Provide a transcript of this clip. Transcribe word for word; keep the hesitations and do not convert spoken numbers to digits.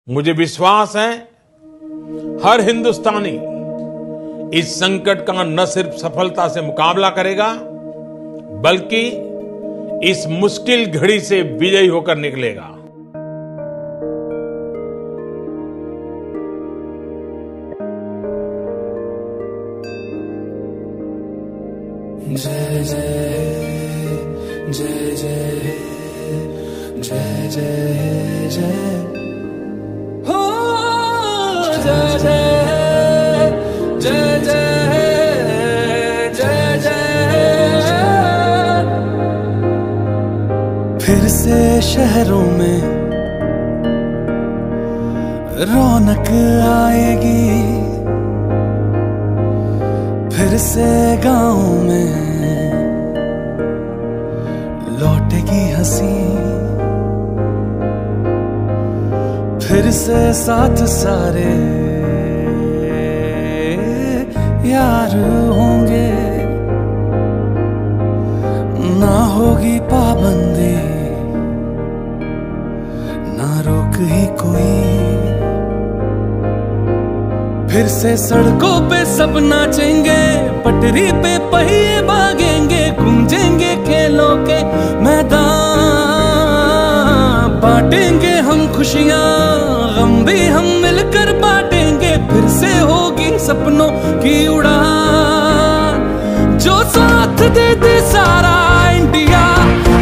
मुझे विश्वास है हर हिंदुस्तानी इस संकट का न सिर्फ सफलता से मुकाबला करेगा बल्कि इस मुश्किल घड़ी से विजयी होकर निकलेगा। जय जय जय जय जय जय जय हो जय जय जय जय जय जय। फिर से शहरों में रौनक आएगी, फिर से गाँव में लौटेगी हंसी, फिर से साथ सारे यार होंगे, ना होगी पाबंदी ना रोक ही कोई, फिर से सड़कों पे सब नाचेंगे, पटरी पे पहिए भागेंगे, गूंजेंगे खेलों के मैदान, बांटेंगे हम खुशियां गम भी हम मिलकर बांटेंगे, फिर से होगी सपनों की उड़ान, जो साथ दे दे सारा इंडिया।